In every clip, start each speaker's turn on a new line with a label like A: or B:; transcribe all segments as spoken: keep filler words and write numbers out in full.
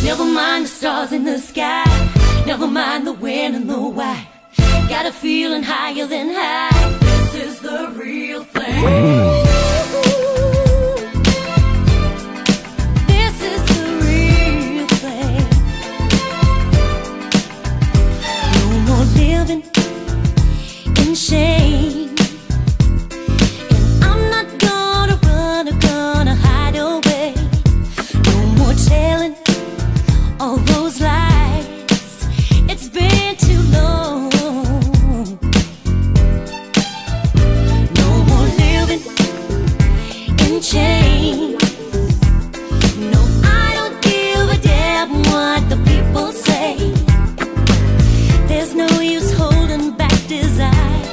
A: Never mind the stars in the sky, never mind the when and the why. Got a feeling higher than high. This is the real thing. This is the real thing. No more living in shame, and I'm not gonna run or gonna hide away. No more telling all those lies. It's been too long. No more living in chains. No, I don't give a damn what the people say. There's no use holding back desire.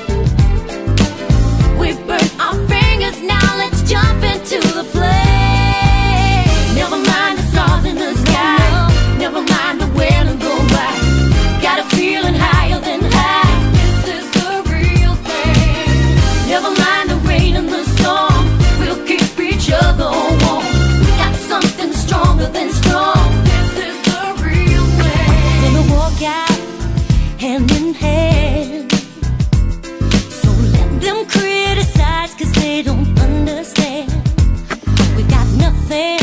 A: We burnt our fingers, now let's jump into the flame. Never mind the stars in the sky, never mind the when and the why. Got a feeling higher than high. This is the real thing. Never mind the rain and the storm, we'll keep each other warm. We got something stronger than strong. This is the real thing. Gonna walk out hand in hand. So let them criticize, cause they don't understand. We got nothing